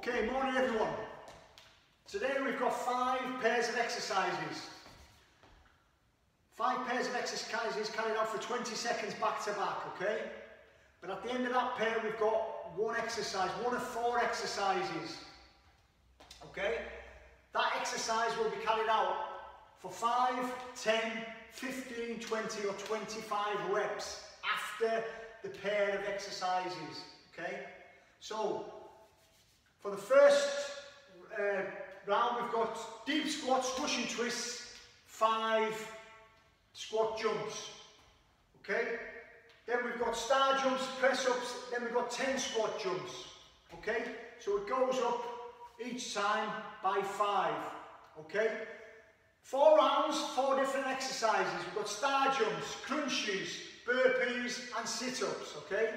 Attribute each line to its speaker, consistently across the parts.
Speaker 1: Okay, morning everyone. Today we've got 5 pairs of exercises. 5 pairs of exercises carried out for 20 seconds back to back, okay? But at the end of that pair we've got one exercise, one of 4 exercises. Okay? That exercise will be carried out for 5, 10, 15, 20 or 25 reps after the pair of exercises, okay? So, for the first round we've got deep squats, Russian twists, 5 squat jumps, okay? Then we've got star jumps, press ups, then we've got 10 squat jumps, okay? So it goes up each time by 5, okay? 4 rounds, 4 different exercises. We've got star jumps, crunchies, burpees and sit-ups, okay?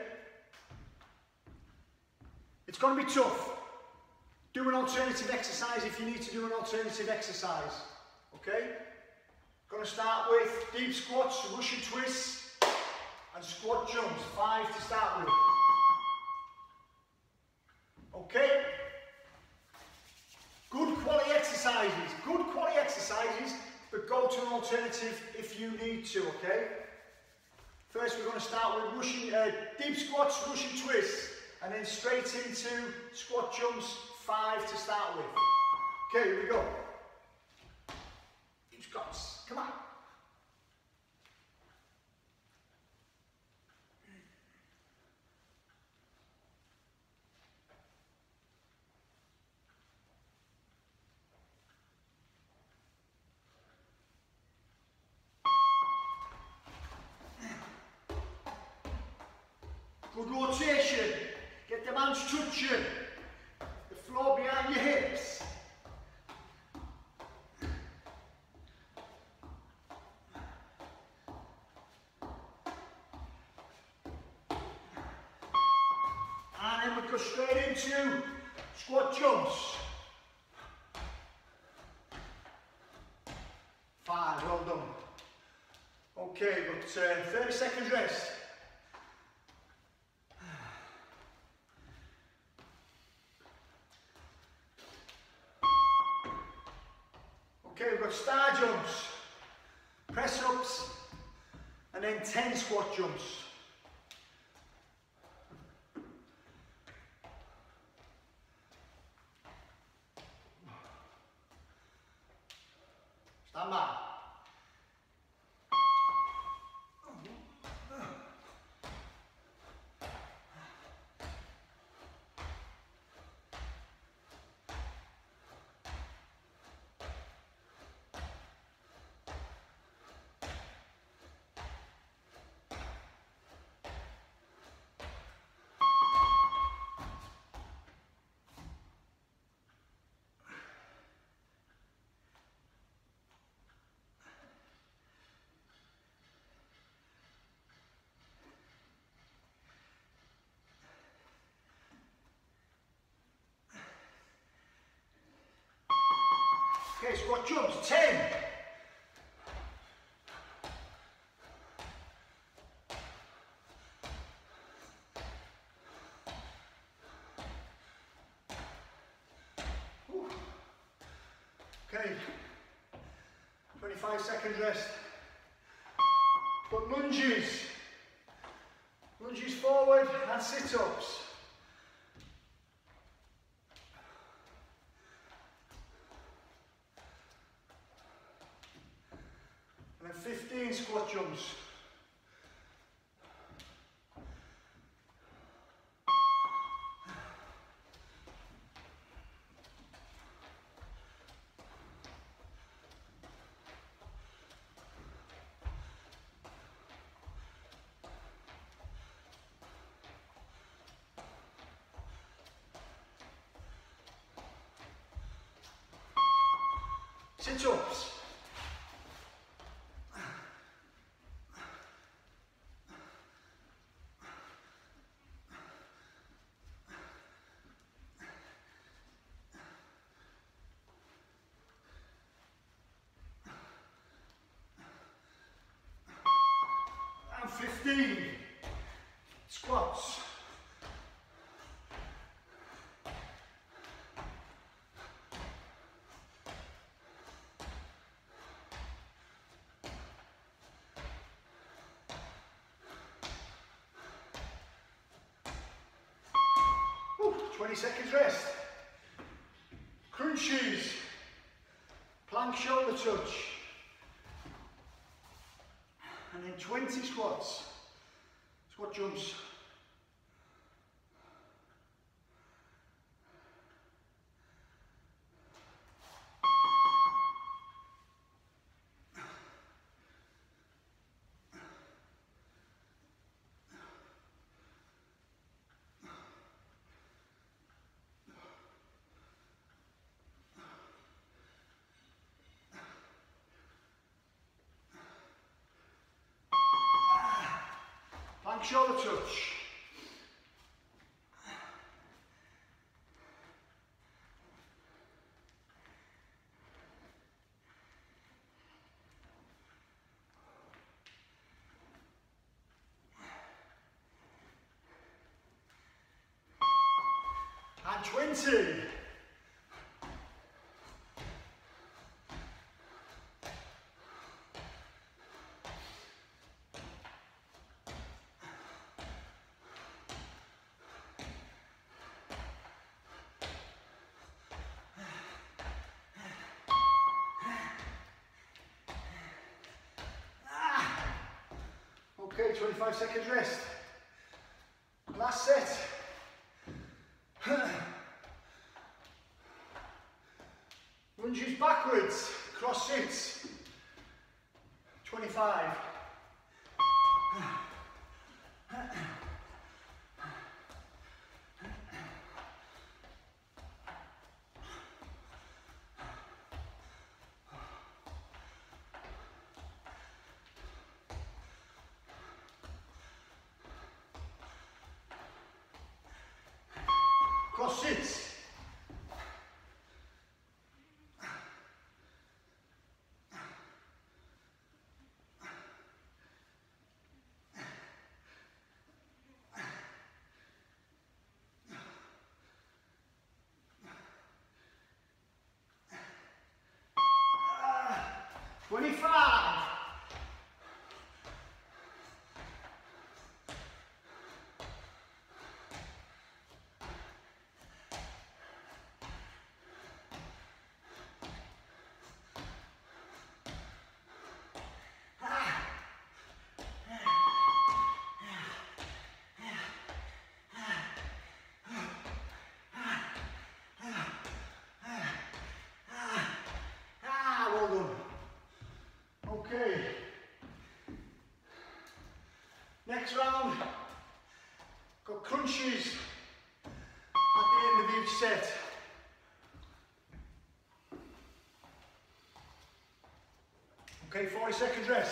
Speaker 1: It's going to be tough. Do an alternative exercise if you need to do an alternative exercise, okay? Going to start with deep squats, Russian twists and squat jumps, 5 to start with. Okay? Good quality exercises, but go to an alternative if you need to, okay? First we're going to start with deep squats, Russian twists, and then straight into squat jumps, 5 to start with. Okay, here we go. Deep squats, come on. Good rotation. Get the hands touching the floor behind your hips. And then we go straight into squat jumps. 5, well done. Okay, but 30 seconds rest. Okay, we've got star jumps, press ups, and then 10 squat jumps. Stand by. Okay, squat jumps, 10. Okay, 25 seconds rest. Got lunges. Lunges forward and sit-ups. And then 15 squat jumps. Sit-ups. And 15 squats. 20 seconds rest. Crunchies. Plank shoulder touch. And then 20 squats. Squat jumps. Plank shoulder touch. And 20. Okay, 25 seconds rest. Last set. Lunges backwards, cross sits. 25. Cross sits. Ah, 25. Well done. Okay. Next round, got crunches at the end of each set. Okay, 40 seconds rest.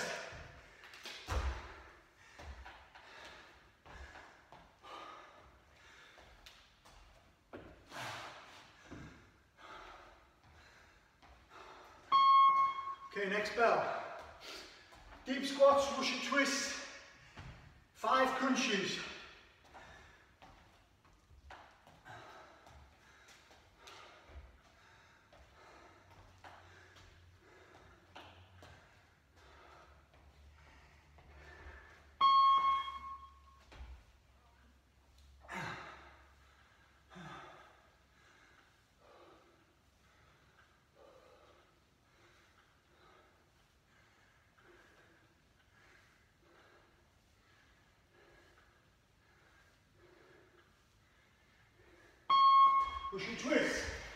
Speaker 1: Okay, next bell. Deep squats, Russian twists, 5 crunches. Russian twist.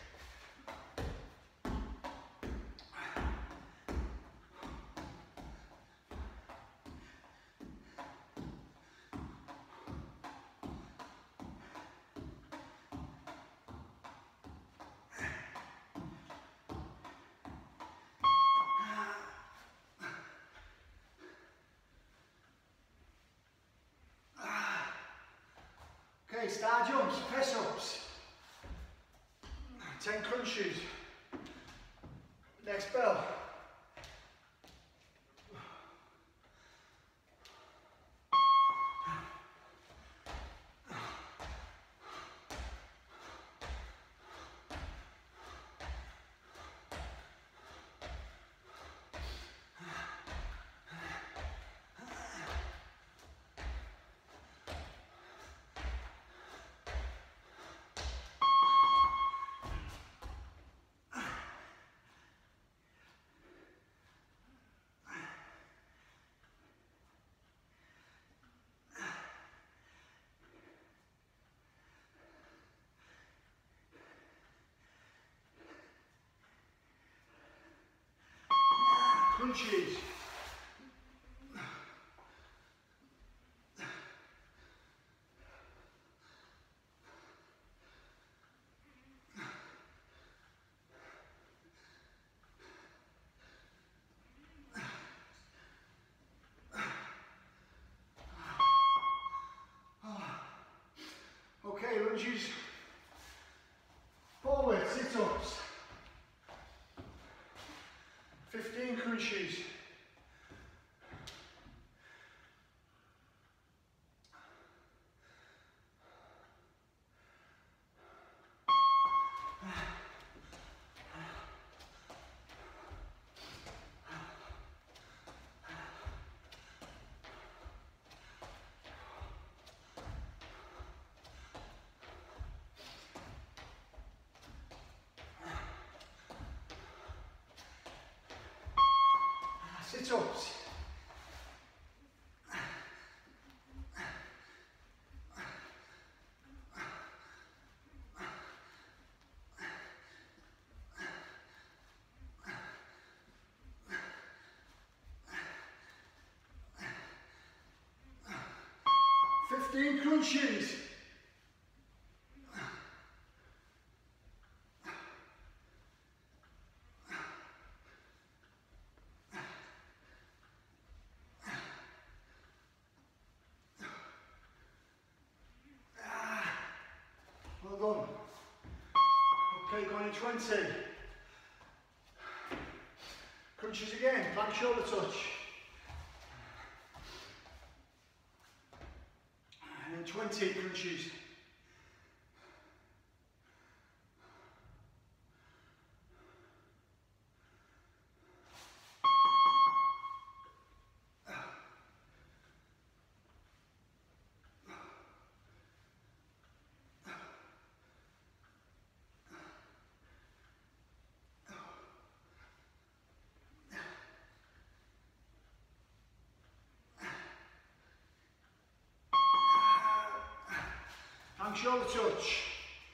Speaker 1: Okay, star jumps, press ups. 10 crunches. Next bell. crunchies. Okay, lunges. Forward, sit-ups. 15 crunchies. Sit-ups. Crunchies. Well done. Okay, going in 20. Crunches again, plank shoulder touch. And then 20 crunches. And shoulder touch.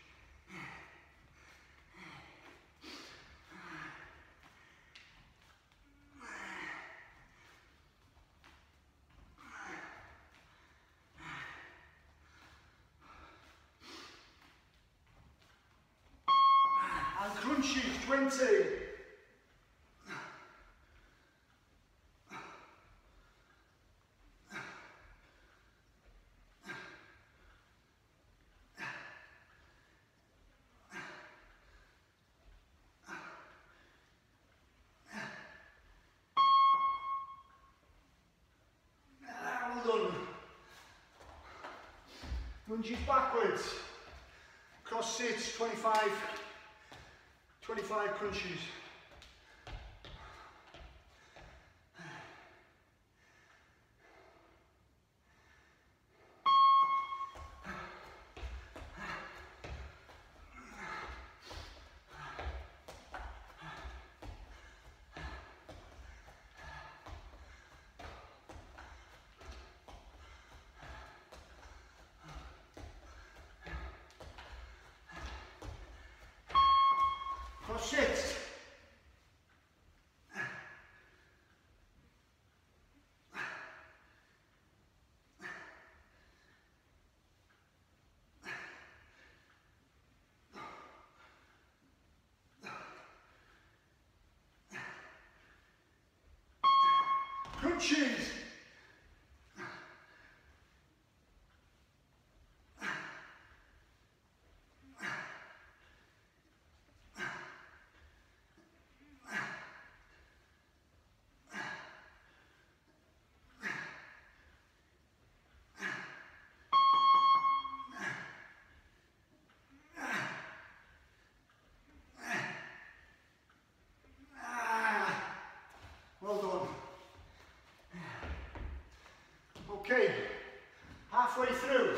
Speaker 1: And crunchies, 20. Lunges backwards, cross sits, 25 crunches. Cross sit. Crunchies. Well done. Okay, halfway through.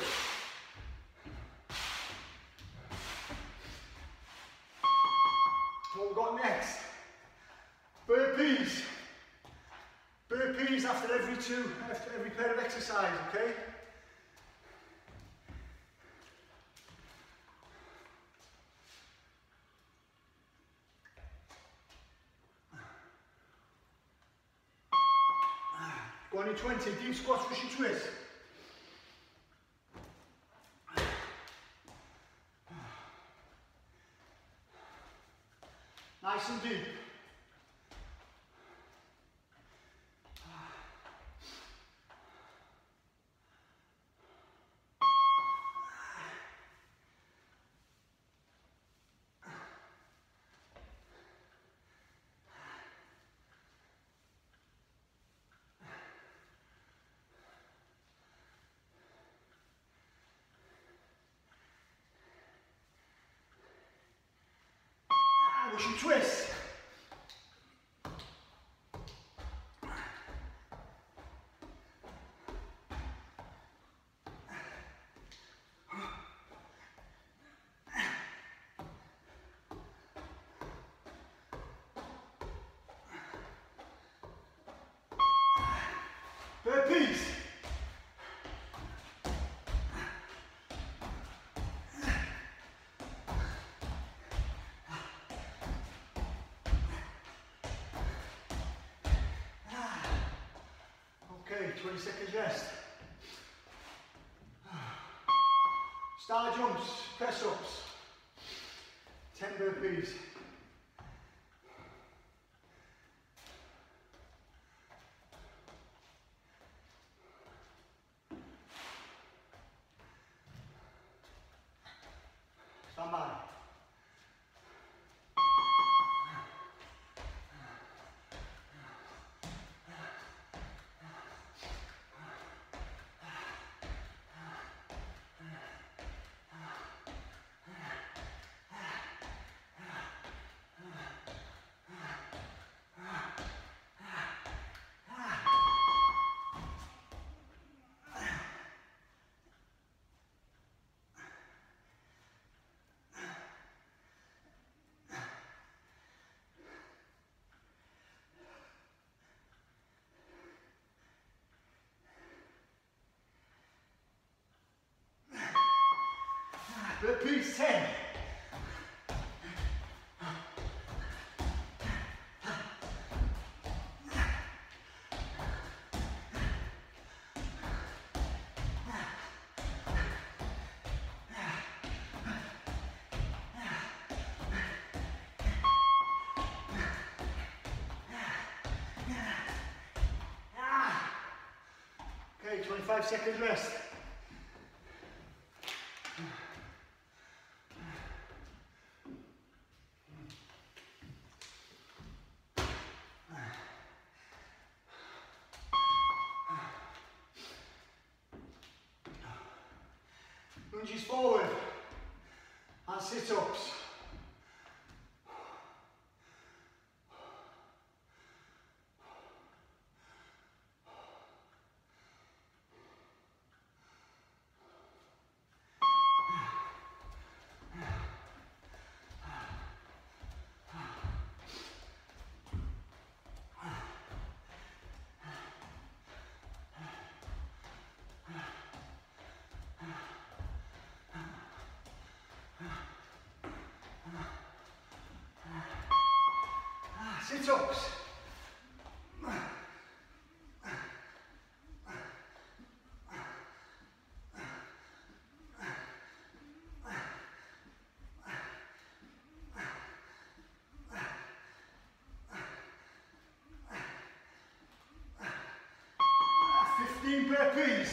Speaker 1: What we've got next? Burpees. Burpees after every pair of exercise, okay? Go on in 20, deep squats, Russian twist. Nice and deep. Russian twist. Burpees. Okay, 20 seconds rest. Star jumps, press ups. 10 burpees. Stand by. Burpees 10. Okay, 25 seconds rest. Lunges forward and sit-ups. Sit-ups. Burpees.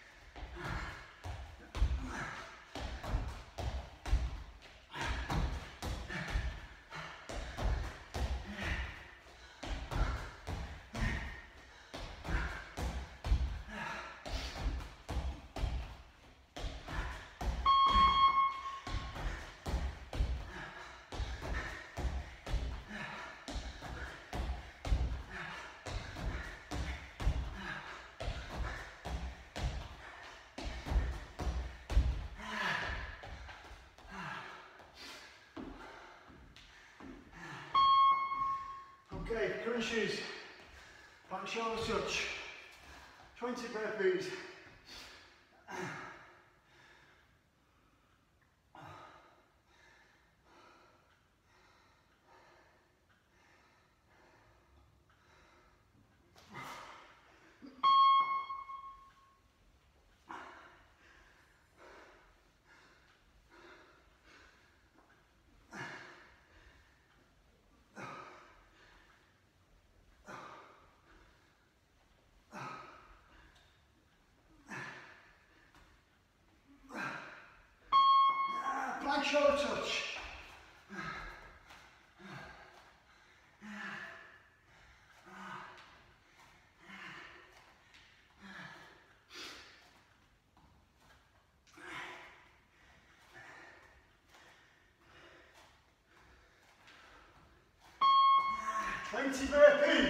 Speaker 1: Okay, crunchies, back shoulder touch, 20 burpees. plank shoulder touch. 20 burpees.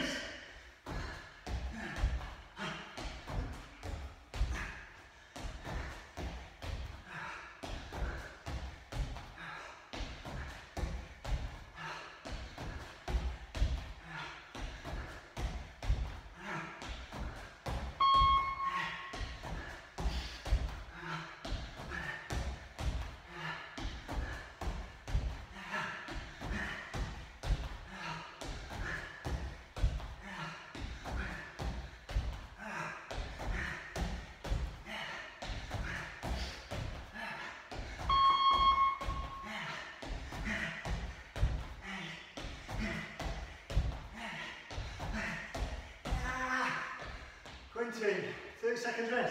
Speaker 1: Quinty, 30 seconds rest.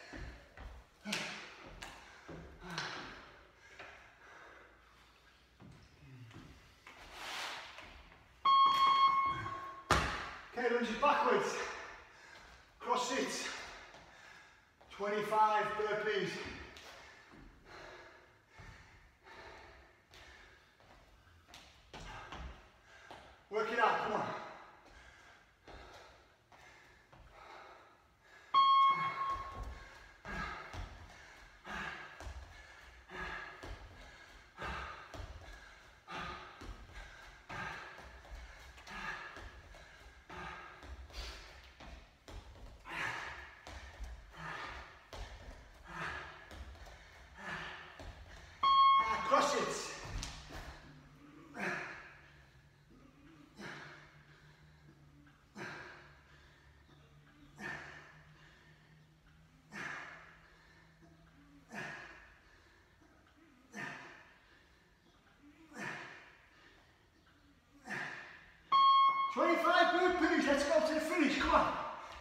Speaker 1: Okay, lunges backwards. Cross sit. 25 burpees. Work it out, come on. Cross it. Burpees, let's go to the finish, come on.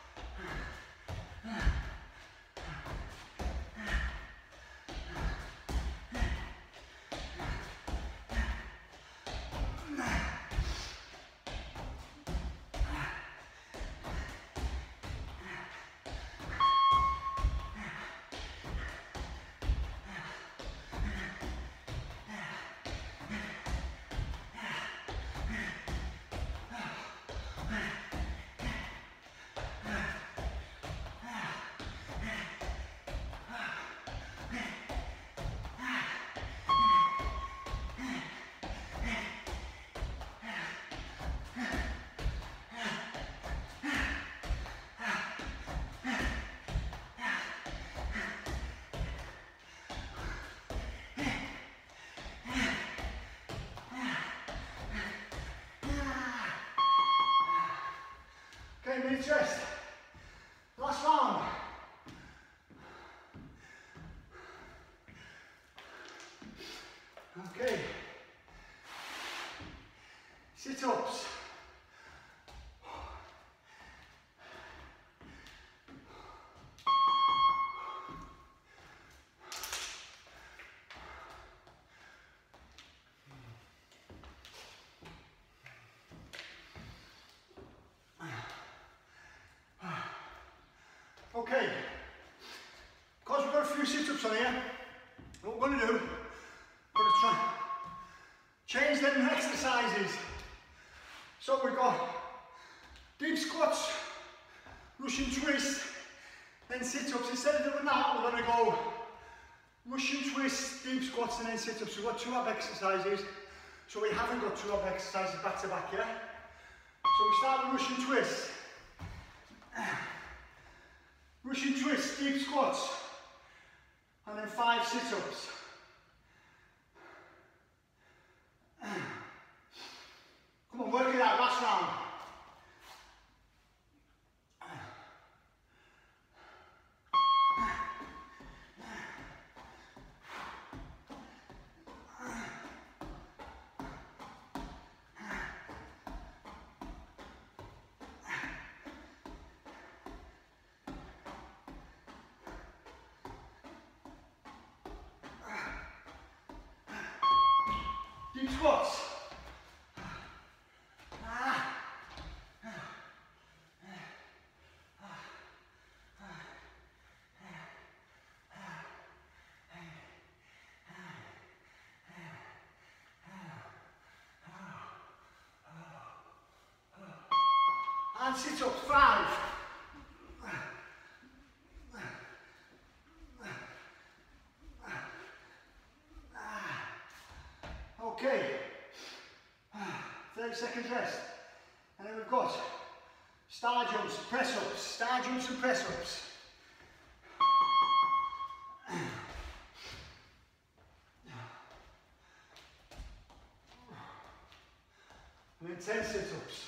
Speaker 1: Okay, minutes rest. Last round. Okay. Sit-ups. Okay, because we've got a few sit-ups on here, what we're going to do, we're going to try change them exercises. So we've got deep squats, Russian twist, then sit-ups. Instead of doing that, we're going to go Russian twist, deep squats, and then sit-ups. So we've got 2 ab exercises. So we haven't got 2 ab exercises back to back, yeah? So we start with Russian twist. Russian twist, deep squats, and then 5 sit-ups. Come on, work it out, last round. squats. And sit-ups, 5. Okay, 30 seconds rest. And then we've got star jumps, press-ups, star jumps and press-ups. And then 10 sit-ups.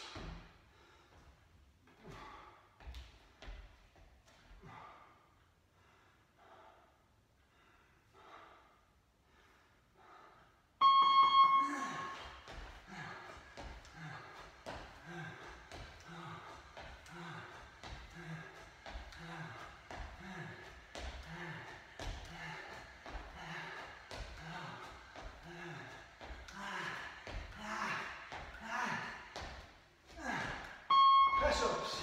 Speaker 1: Press-ups.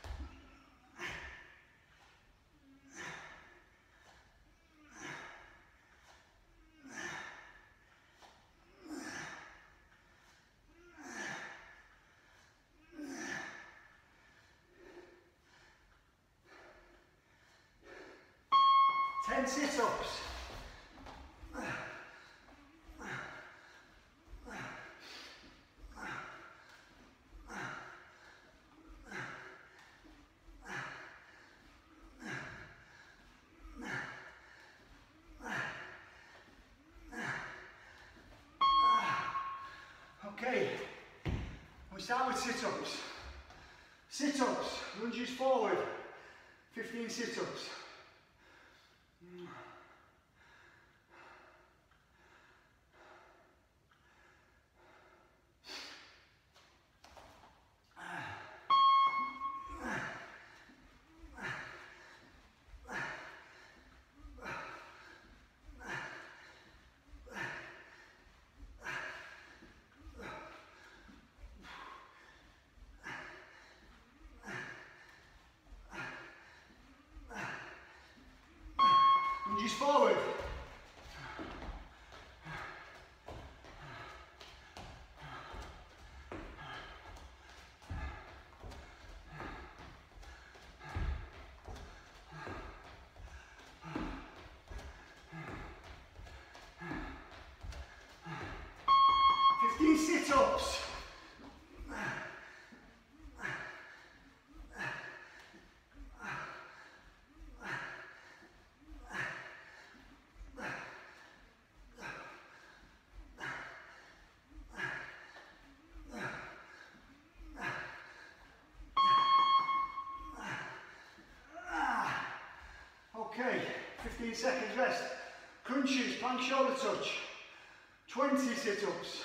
Speaker 1: Ten sit-ups. Okay, we start with sit-ups. Sit-ups, lunges forward, 15 sit-ups. Lunges forward. Sit-ups. Okay, 15 seconds rest. Crunchies, plank shoulder touch. 20 sit-ups.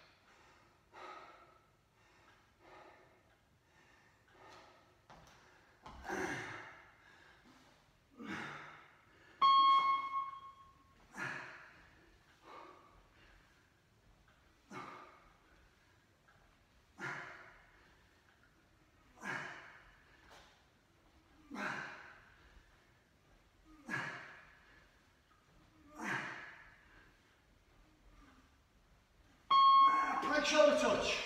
Speaker 1: Plank shoulder touch.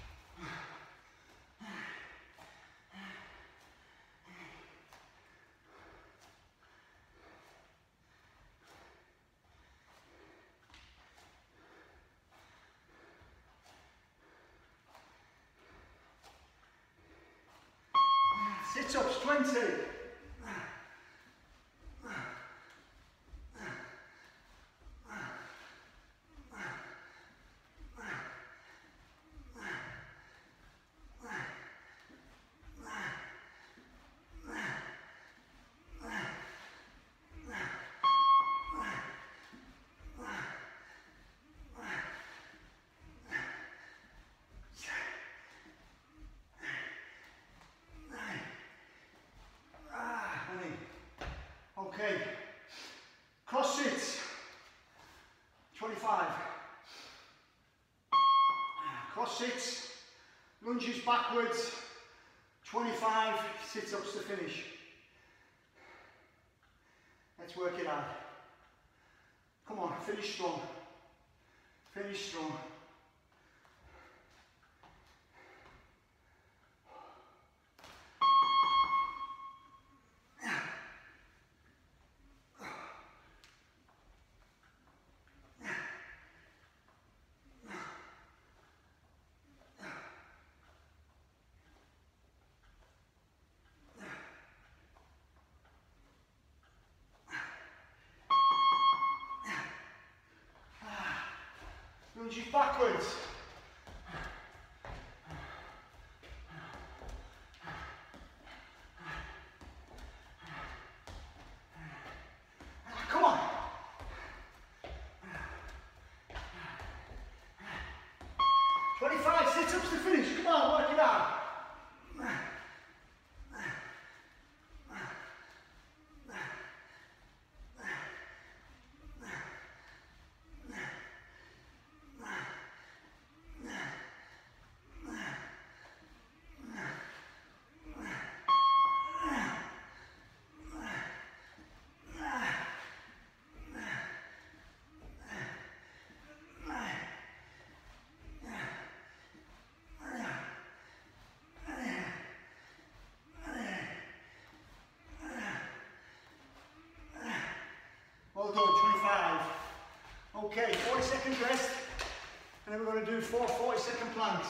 Speaker 1: Sit-ups, 20. Okay, cross sits, 25. Cross sits, lunges backwards, 25 sit-ups to finish. Let's work it out. Come on, finish strong. Finish strong. Lunges backwards. Come on. 25 sit-ups to finish. Come on, work it out. Well done, 25. Okay, 40 seconds rest, and then we're going to do 4 40-second planks.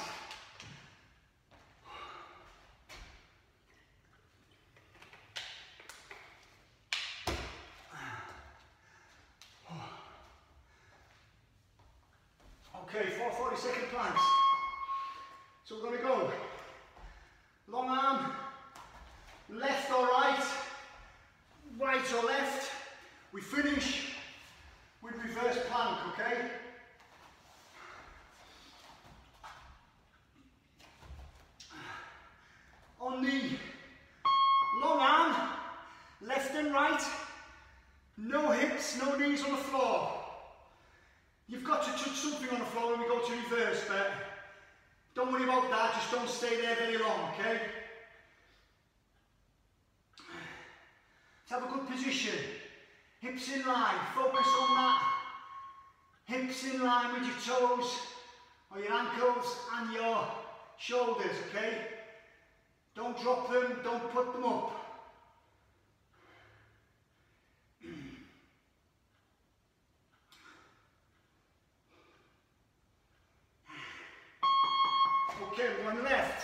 Speaker 1: Okay, 4 40-second planks. So we're going to go long arm, left or right, right or left. We finish with reverse plank, okay? On the long arm, left and right, no hips, no knees on the floor. You've got to touch something on the floor when we go to reverse, but don't worry about that, just don't stay there very long, okay? Let's have a good position. Hips in line, focus on that. Hips in line with your toes, or your ankles and your shoulders, okay? Don't drop them, don't put them up. Okay, we're going left.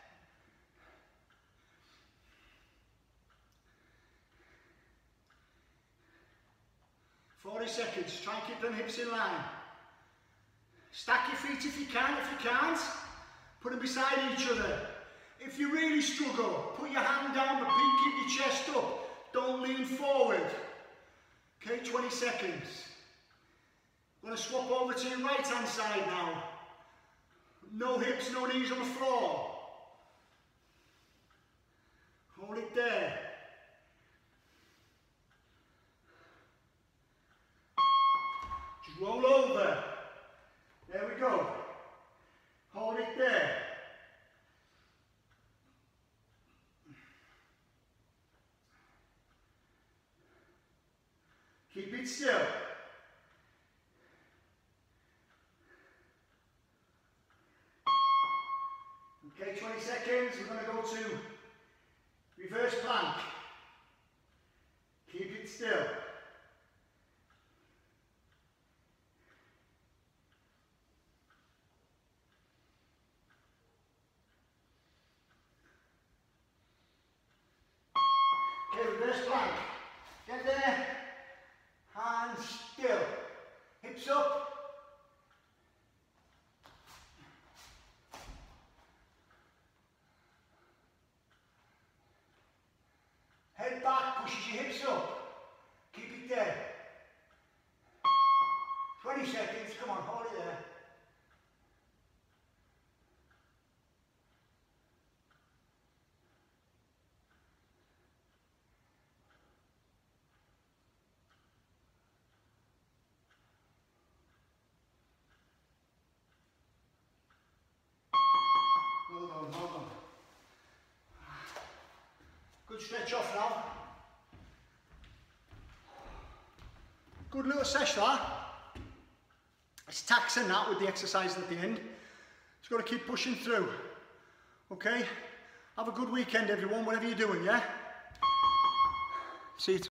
Speaker 1: Seconds. Try and keep them hips in line. Stack your feet if you can. If you can't, put them beside each other. If you really struggle, put your hand down, but keep your chest up. Don't lean forward. Okay, 20 seconds. I'm going to swap over to your right hand side now. No hips, no knees on the floor. Hold it there. Roll over. There we go. Hold it there. Keep it still. Okay, 20 seconds. We're going to go to reverse plank. Keep it still. Reverse plank. Get there. Hands still. Hips up. Head back, pushes your hips up. Keep it there. 20 seconds. Come on, hold it there. done, well done. Good stretch off now. Good little sesh that. It's taxing that with the exercise at the end. Just got to keep pushing through. Okay? Have a good weekend everyone, whatever you're doing, yeah? See you